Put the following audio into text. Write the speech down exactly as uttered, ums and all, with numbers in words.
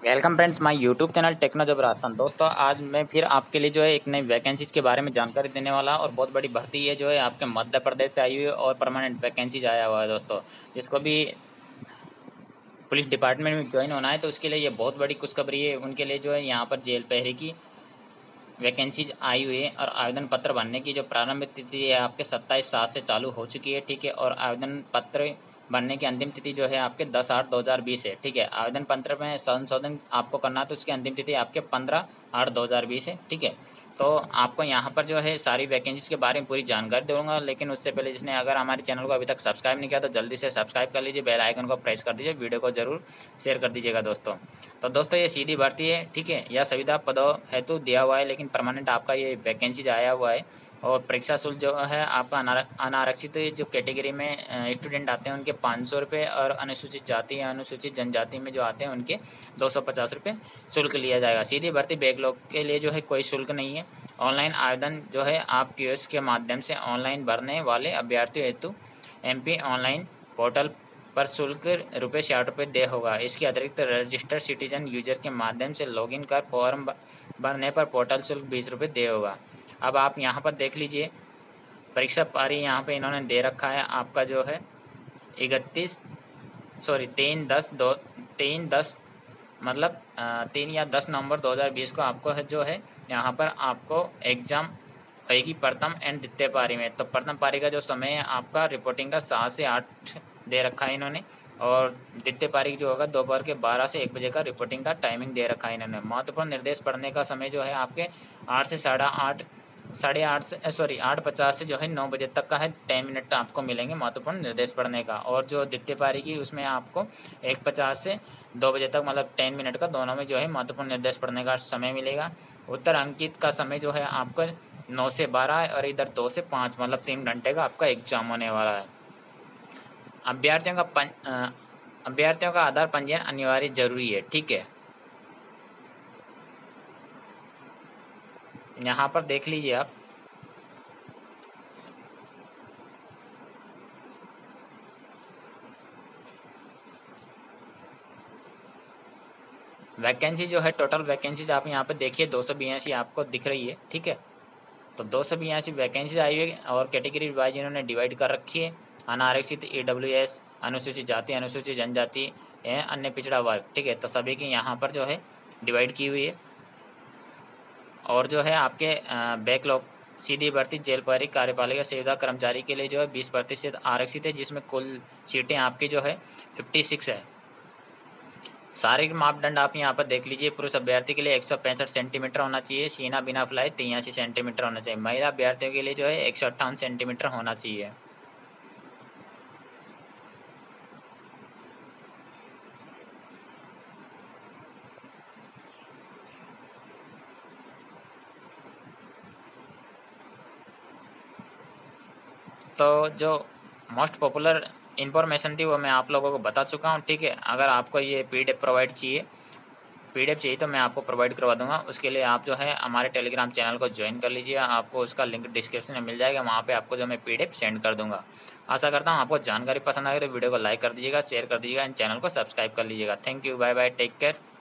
Welcome friends my YouTube channel techno जब राजस्थान। दोस्तों आज मैं फिर आपके लिए जो है एक नई वैकेंसीज के बारे में जानकारी देने वाला और बहुत बड़ी भर्ती है जो है आपके मध्य प्रदेश से आई हुई है और परमानेंट वैकेंसीज आया हुआ है दोस्तों। जिसको भी पुलिस डिपार्टमेंट में ज्वाइन होना है तो उसके लिए ये बहुत बड़ी खुशखबरी है। उनके लिए जो है यहाँ पर जेल पहरे की वैकेंसीज आई हुई है और आवेदन पत्र भरने की जो प्रारंभिक तिथि है आपके सत्ताईस सात से चालू हो चुकी है। ठीक है, और आवेदन पत्र भरने की अंतिम तिथि जो है आपके दस आठ दो हज़ार बीस है। ठीक है, आवेदन पत्र में संशोधन आपको करना है तो उसकी अंतिम तिथि आपके पंद्रह आठ दो हज़ार बीस है। ठीक है, तो आपको यहाँ पर जो है सारी वैकेंसीज के बारे में पूरी जानकारी दूंगा, लेकिन उससे पहले जिसने अगर हमारे चैनल को अभी तक सब्सक्राइब नहीं किया तो जल्दी से सब्सक्राइब कर लीजिए, बेल आइकन को प्रेस कर दीजिए, वीडियो को जरूर शेयर कर दीजिएगा दोस्तों। तो दोस्तों ये सीधी भर्ती है। ठीक है, यह सुविधा पदों हेतु दिया हुआ है लेकिन परमानेंट आपका ये वैकेंसीज आया हुआ है। और परीक्षा शुल्क जो है आपका अनारक्षित जो कैटेगरी में स्टूडेंट आते हैं उनके पाँच सौ रुपये और अनुसूचित जाति या अनुसूचित जनजाति में जो आते हैं उनके दो सौ पचास रुपये शुल्क लिया जाएगा। सीधी भर्ती बैकलॉग के लिए जो है कोई शुल्क नहीं है। ऑनलाइन आवेदन जो है आप कियोस्क के माध्यम से ऑनलाइन भरने वाले अभ्यर्थियों हेतु एमपी ऑनलाइन पोर्टल पर शुल्क रुपये साठ रुपये दे होगा। इसके अतिरिक्त रजिस्टर्ड सिटीजन यूजर के माध्यम से लॉगिन कर फॉर्म भरने पर पोर्टल शुल्क बीस रुपये दे होगा। अब आप यहाँ पर देख लीजिए परीक्षा पारी यहाँ पे इन्होंने दे रखा है आपका जो है इकतीस सॉरी तीन दस दो तीन दस मतलब तीन या दस नवंबर दो हज़ार बीस को आपको है जो है यहाँ पर आपको एग्ज़ाम होगी प्रथम एंड द्वितीय पारी में। तो प्रथम पारी का जो समय है आपका रिपोर्टिंग का सात से आठ दे रखा है इन्होंने, और द्वितीय पारी जो होगा दोपहर के बारह से एक बजे का रिपोर्टिंग का टाइमिंग दे रखा है इन्होंने। महत्वपूर्ण निर्देश पढ़ने का समय जो है आपके आठ से साढ़े आठ साढ़े आठ से सॉरी आठ पचास से जो है नौ बजे तक का है। टेन मिनट आपको मिलेंगे महत्वपूर्ण निर्देश पढ़ने का। और जो द्वितीय पारी की उसमें आपको एक पचास से दो बजे तक मतलब टेन मिनट का दोनों में जो है महत्वपूर्ण निर्देश पढ़ने का समय मिलेगा। उत्तर अंकित का समय जो है आपका नौ से बारह है और इधर दो से पाँच मतलब तीन घंटे का आपका एग्जाम होने वाला है। अभ्यर्थियों का अभ्यर्थियों का आधार पंजीयन अनिवार्य जरूरी है। ठीक है, यहाँ पर देख लीजिए आप वैकेंसी जो है टोटल वैकेंसीज आप यहाँ पे देखिए दो सौ बयासी आपको दिख रही है। ठीक है, तो दो सौ बयासी वैकेंसीज आई हुई और कैटेगरी वाइज इन्होंने डिवाइड कर रखी है। अनारक्षित, ई डब्ल्यू एस, अनुसूचित जाति, अनुसूचित जनजाति, अन्य पिछड़ा वर्ग। ठीक है, तो सभी की यहाँ पर जो है डिवाइड की हुई है। और जो है आपके बैकलॉग सीधी भर्ती जेल प्रहरी कार्यपालिका सुविधा कर्मचारी के लिए जो है बीस प्रतिशत आरक्षित है, जिसमें कुल सीटें आपकी जो है फिफ्टी सिक्स है। शारीरिक मापदंड आप यहाँ पर देख लीजिए। पुरुष अभ्यर्थी के लिए एक सौ पैंसठ सेंटीमीटर होना चाहिए, सीना बिना फुलाए तिरासी सेंटीमीटर होना चाहिए। महिला अभ्यर्थियों के लिए जो है एक सौ अट्ठावन सेंटीमीटर होना चाहिए। तो जो मोस्ट पॉपुलर इन्फॉर्मेशन थी वो मैं आप लोगों को बता चुका हूँ। ठीक है, अगर आपको ये पीडीएफ प्रोवाइड चाहिए पीडीएफ चाहिए तो मैं आपको प्रोवाइड करवा दूंगा। उसके लिए आप जो है हमारे टेलीग्राम चैनल को ज्वाइन कर लीजिए, आपको उसका लिंक डिस्क्रिप्शन में मिल जाएगा, वहाँ पे आपको जो मैं पीडीएफ सेंड कर दूंगा। आशा करता हूँ आपको जानकारी पसंद आए तो वीडियो को लाइक कर दीजिएगा, शेयर कर दीजिएगा, एंड चैनल को सब्सक्राइब कर लीजिएगा। Thank you, bye bye, take care.